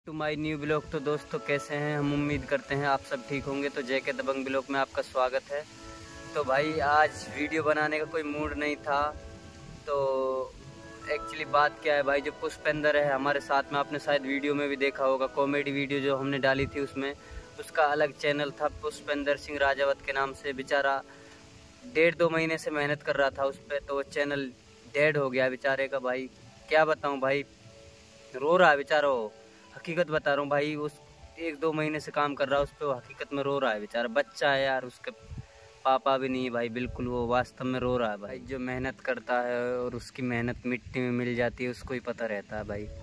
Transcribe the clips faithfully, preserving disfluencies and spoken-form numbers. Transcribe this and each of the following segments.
To my new blog. तो दोस्तों कैसे हैं, हम उम्मीद करते हैं आप सब ठीक होंगे। तो जय के दबंग ब्लॉग में आपका स्वागत है। तो भाई आज वीडियो बनाने का कोई मूड नहीं था। तो एक्चुअली बात क्या है भाई, जो पुष्पेंद्र है हमारे साथ में, आपने शायद वीडियो में भी देखा होगा, कॉमेडी वीडियो जो हमने डाली थी उसमें, उसका अलग चैनल था पुष्पेंद्र सिंह राजावत के नाम से। बेचारा डेढ़ दो महीने से मेहनत कर रहा था उस पर, तो वो चैनल डेड हो गया बेचारे का। भाई क्या बताऊँ भाई, रो रहा है बेचारा। वो हकीकत बता रहा हूँ भाई, उस एक दो महीने से काम कर रहा है उस पर, वो हकीकत में रो रहा है बेचारा। बच्चा है यार, उसके पापा भी नहीं है भाई, बिल्कुल वो वास्तव में रो रहा है भाई। जो मेहनत करता है और उसकी मेहनत मिट्टी में मिल जाती है उसको ही पता रहता है भाई।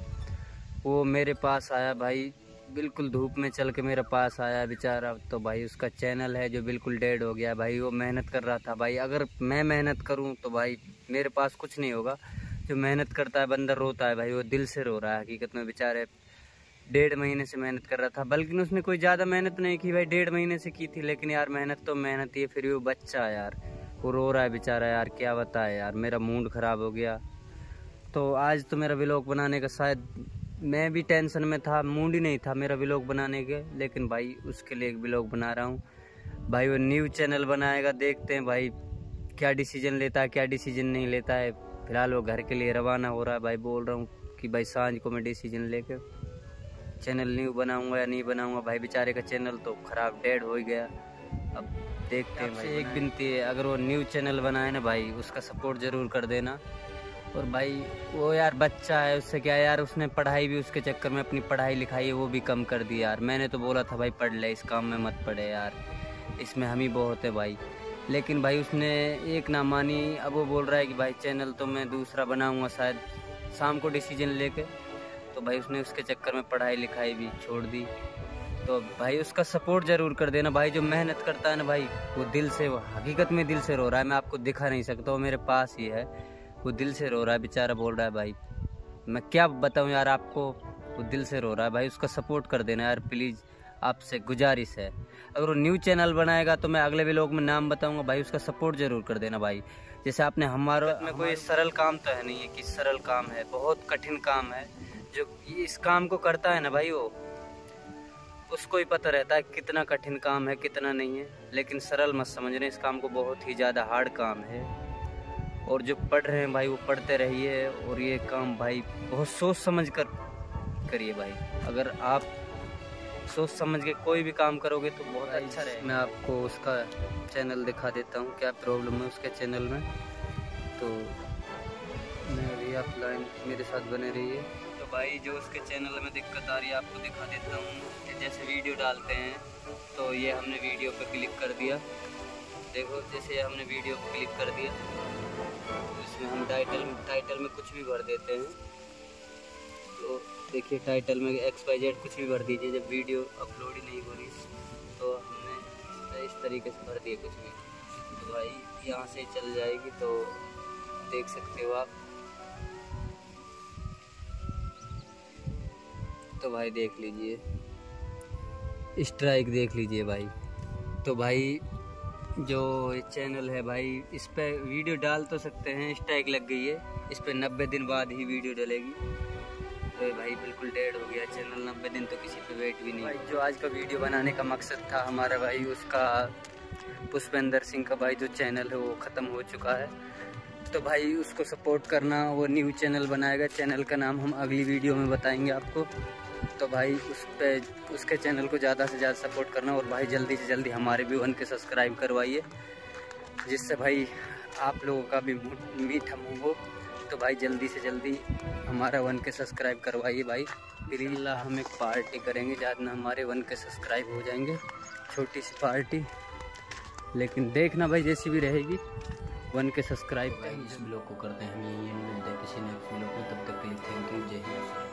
वो मेरे पास आया भाई, बिल्कुल धूप में चल के मेरे पास आया बेचारा। तो भाई उसका चैनल है जो बिल्कुल डेड हो गया भाई। वो मेहनत कर रहा था भाई। अगर मैं मेहनत करूँ तो भाई मेरे पास कुछ नहीं होगा। जो मेहनत करता है बंदर रोता है भाई, वो दिल से रो रहा है हकीकत में। बेचारे डेढ़ महीने से मेहनत कर रहा था, बल्कि उसने कोई ज़्यादा मेहनत नहीं की भाई, डेढ़ महीने से की थी। लेकिन यार मेहनत तो मेहनत ही है, फिर भी वो बच्चा है यार, वो रो रहा है बेचारा। यार क्या बताए यार, मेरा मूड ख़राब हो गया। तो आज तो मेरा व्लॉग बनाने का शायद, मैं भी टेंशन में था, मूड ही नहीं था मेरा व्लॉग बनाने के। लेकिन भाई उसके लिए एक व्लॉग बना रहा हूँ भाई। वो न्यू चैनल बनाएगा, देखते हैं भाई क्या डिसीजन लेता है, क्या डिसीजन नहीं लेता है। फिलहाल वो घर के लिए रवाना हो रहा है भाई। बोल रहा हूँ कि भाई सांझ को मैं डिसीजन लेके चैनल न्यू बनाऊंगा या नहीं बनाऊंगा। भाई बेचारे का चैनल तो ख़राब डेड हो ही गया। अब देखते हैं भाई। एक विनती है, अगर वो न्यू चैनल बनाए ना भाई, उसका सपोर्ट ज़रूर कर देना। और भाई वो यार बच्चा है, उससे क्या यार, उसने पढ़ाई भी उसके चक्कर में, अपनी पढ़ाई लिखाई है वो भी कम कर दी यार। मैंने तो बोला था भाई पढ़ ले, इस काम में मत पड़े यार, इसमें हम ही बहुत है भाई। लेकिन भाई उसने एक ना मानी। अब वो बोल रहा है कि भाई चैनल तो मैं दूसरा बनाऊंगा शायद शाम को डिसीजन लेके। तो भाई उसने उसके चक्कर में पढ़ाई लिखाई भी छोड़ दी। तो भाई उसका सपोर्ट ज़रूर कर देना भाई। जो मेहनत करता है ना भाई, वो दिल से, वो हकीकत में दिल से रो रहा है। मैं आपको दिखा नहीं सकता, वो मेरे पास ही है, वो दिल से रो रहा है बेचारा। बोल रहा है भाई, मैं क्या बताऊं यार आपको, वो दिल से रो रहा है भाई। उसका सपोर्ट कर देना यार प्लीज़, आपसे गुजारिश है। अगर वो न्यू चैनल बनाएगा तो मैं अगले व्लॉग में नाम बताऊंगा भाई, उसका सपोर्ट ज़रूर कर देना भाई। जैसे आपने हमारा में कोई सरल काम तो है नहीं है कि सरल काम है, बहुत कठिन काम है। जो इस काम को करता है ना भाई, वो उसको ही पता रहता है कितना कठिन काम है कितना नहीं है। लेकिन सरल मत समझने इस काम को, बहुत ही ज़्यादा हार्ड काम है। और जो पढ़ रहे हैं भाई वो पढ़ते रहिए, और ये काम भाई बहुत सोच समझ कर करिए भाई। अगर आप सोच समझ के कोई भी काम करोगे तो बहुत अच्छा रहेगा। मैं आपको उसका चैनल दिखा देता हूँ, क्या प्रॉब्लम है उसके चैनल में। तो मैं अभी आप लाइन मेरे साथ बने रहिए। तो भाई जो उसके चैनल में दिक्कत आ रही है आपको दिखा देता हूँ। जैसे वीडियो डालते हैं तो ये हमने वीडियो पर क्लिक कर दिया, देखो जैसे हमने वीडियो पर क्लिक कर दिया, इसमें हम टाइटल टाइटल में कुछ भी भर देते हैं। तो देखिए टाइटल में एक्स वाई जेड कुछ भी भर दीजिए। जब वीडियो अपलोड ही नहीं हो रही तो हमने इस तरीके से भर दिए कुछ भी, तो भाई यहाँ से चल जाएगी। तो देख सकते हो आप। तो भाई देख लीजिए, स्ट्राइक देख लीजिए भाई। तो भाई जो ये चैनल है भाई, इस पे वीडियो डाल तो सकते हैं, स्ट्राइक लग गई है। इस पे नब्बे दिन बाद ही वीडियो डलेगी। तो भाई बिल्कुल डेड हो गया चैनल, नब्बे दिन तो किसी पे वेट भी नहीं। भाई जो आज का वीडियो बनाने का मकसद था हमारा भाई, उसका पुष्पेंद्र सिंह का भाई जो चैनल है वो ख़त्म हो चुका है। तो भाई उसको सपोर्ट करना, वो न्यू चैनल बनाएगा। चैनल का नाम हम अगली वीडियो में बताएंगे आपको। तो भाई उस पे उसके चैनल को ज़्यादा से ज़्यादा सपोर्ट करना। और भाई जल्दी से जल्दी हमारे भी वन के सब्सक्राइब करवाइए, जिससे भाई आप लोगों का भी मीठा मुँह हो। तो भाई जल्दी से जल्दी हमारा वन के सब्सक्राइब करवाइए भाई। फिर इंशाल्लाह हम एक पार्टी करेंगे, ज़्यादा हमारे वन के सब्सक्राइब हो जाएंगे, छोटी सी पार्टी। लेकिन देखना भाई जैसी भी रहेगी, वन के सब्सक्राइब। इस ब्लॉग को करते हैं हम यही, मिलते हैं किसी नेक्स्ट ब्लॉग में। तब तक के लिए थैंक यू, जय हिंद।